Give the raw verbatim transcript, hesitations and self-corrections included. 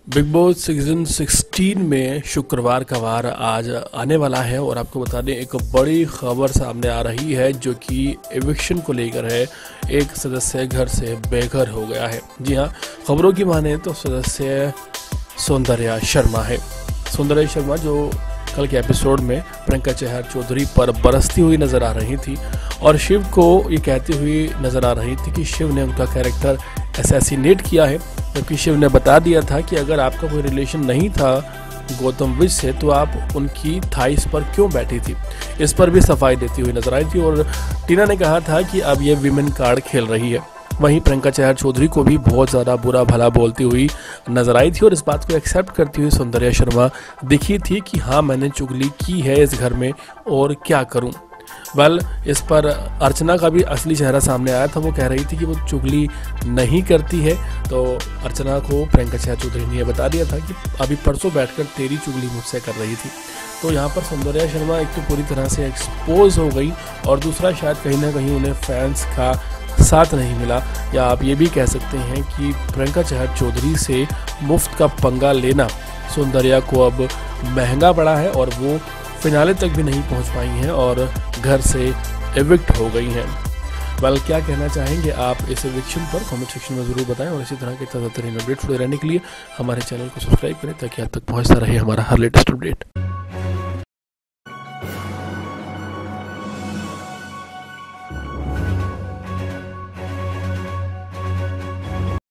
Big boss season sixteen में शुक्रवार का वार आज आने वाला है और आपको बता दें एक बड़ी खबर सामने आ रही है जो कि एविक्शन को लेकर है। एक सदस्य घर से बेघर हो गया है। जी हाँ, खबरों की माने तो सदस्य सौंदर्या शर्मा है। सौंदर्या शर्मा जो कल के एपिसोड में प्रियंका चहर चौधरी पर बरसती हुई नजर आ रही थी और शिव को ये कहती हुई नजर आ रही थी कि शिव ने उनका कैरेक्टर असैसिनेट किया है, जबकि शिव ने बता दिया था कि अगर आपका कोई रिलेशन नहीं था गौतम विज से तो आप उनकी थाइस पर क्यों बैठी थी। इस पर भी सफाई देती हुई नजर आई थी और टीना ने कहा था कि अब ये विमेन कार्ड खेल रही है। वहीं प्रियंका चहर चौधरी को भी बहुत ज़्यादा बुरा भला बोलती हुई नजर आई थी और इस बात को एक्सेप्ट करती हुई सौंदर्या शर्मा दिखी थी कि हाँ, मैंने चुगली की है इस घर में और क्या करूं। वेल well, इस पर अर्चना का भी असली चेहरा सामने आया था। वो कह रही थी कि वो चुगली नहीं करती है, तो अर्चना को प्रियंका चहर चौधरी ने यह बता दिया था कि अभी परसों बैठकर तेरी चुगली मुझसे कर रही थी। तो यहाँ पर सौंदर्या शर्मा एक तो पूरी तरह से एक्सपोज हो गई और दूसरा शायद कहीं ना कहीं उन्हें फैंस का साथ नहीं मिला, या आप ये भी कह सकते हैं कि प्रियंका चहर चौधरी से मुफ्त का पंगा लेना सौंदर्या को अब महंगा पड़ा है और वो फिनाले तक भी नहीं पहुंच पाई हैं और घर से एविक्ट हो गई हैं। वेल, क्या कहना चाहेंगे आप इस एविक्शन पर? कमेंट सेक्शन में ज़रूर बताएं और इसी तरह के ताज़ा तरीन अपडेट रहने के लिए हमारे चैनल को सब्सक्राइब करें ताकि आप तक पहुंचता रहे हमारा हर लेटेस्ट अपडेट।